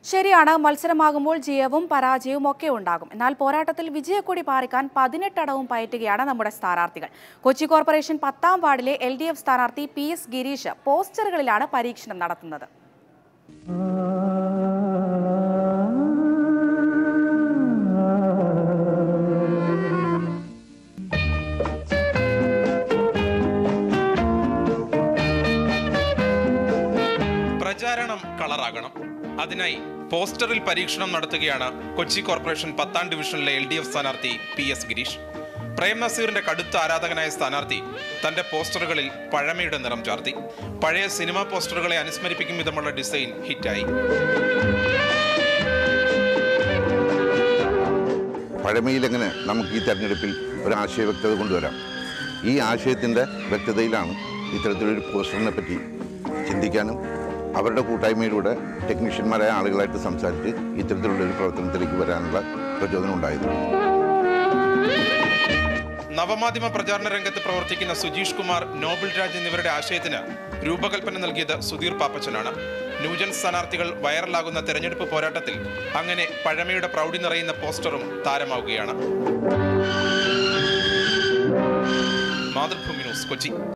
ശരിയാണ്, മത്സരമാകുമ്പോൾ ജയവും പരാജയവും ഒക്കെ ഉണ്ടാകും. എന്നാൽ പോരാട്ടത്തിൽ വിജയക്കൊടി പാറിക്കാൻ 18 അടവും പയറ്റുകയാണ് നമ്മുടെ സ്ഥാനാർത്ഥികൾ. കൊച്ചി കോർപ്പറേഷൻ 10ാം വാർഡിലെ LDF സ്ഥാനാർത്ഥി PS ഗിരീഷ് പോസ്റ്ററുകളിലാണ് പരീക്ഷണം നടത്തുന്നത്. പ്രചാരണം കളറാകണം. അതിനായി പോസ്റ്ററിൽ പരീക്ഷണം നടത്തുകയാണ് കൊച്ചി കോർപ്പറേഷൻ 10ാം ഡിവിഷനിലെ LDF സ്ഥാനാർത്ഥി PS ഗിരീഷ്. പ്രേം നസീറിന്റെ കടുത്ത ആരാധകനായ സ്ഥാനാർത്ഥി തന്റെ പോസ്റ്ററുകളിൽ പഴമയുടെ നിറം ചാർത്തി. പഴയ സിനിമാ പോസ്റ്ററുകളെ അനുസ്മരിപ്പിക്കും വിധമുള്ള ഡിസൈൻ ഹിറ്റായി. പഴമയിലെങ്ങനെ നമുക്ക് ഈ തെരഞ്ഞെടുപ്പിൽ ഒരു ആശയ വ്യക്തത കൊണ്ടുവരാം? ഈ ആശയത്തിൻ്റെ വ്യക്തതയിലാണ് ഇത്തരത്തിലൊരു പോസ്റ്ററിനെ പറ്റി ചിന്തിക്കാനും അവരുടെ കൂട്ടായ്മയിലൂടെ ടെക്നീഷ്യന്മാരായ ആളുകളായിട്ട് സംസാരിച്ച് ഇത്തരത്തിലുള്ളൊരു പ്രവർത്തനത്തിലേക്ക് വരാനുള്ള പ്രചോദനം ഉണ്ടായത്. നവമാധ്യമ പ്രചാരണ രംഗത്ത് പ്രവർത്തിക്കുന്ന സുജീഷ് കുമാർ, നോബിൾ രാജ് എന്നിവരുടെ ആശയത്തിന് രൂപകൽപ്പന നൽകിയത് സുധീർ പാപ്പച്ചനാണ്. ന്യൂജൻ സ്ഥാനാർത്ഥികൾ വൈറലാകുന്ന തെരഞ്ഞെടുപ്പ് പോരാട്ടത്തിൽ അങ്ങനെ പഴമയുടെ പ്രൗഢി നിറയുന്ന പോസ്റ്ററും താരമാവുകയാണ്. മാതൃഭൂമി ന്യൂസ്, കൊച്ചി.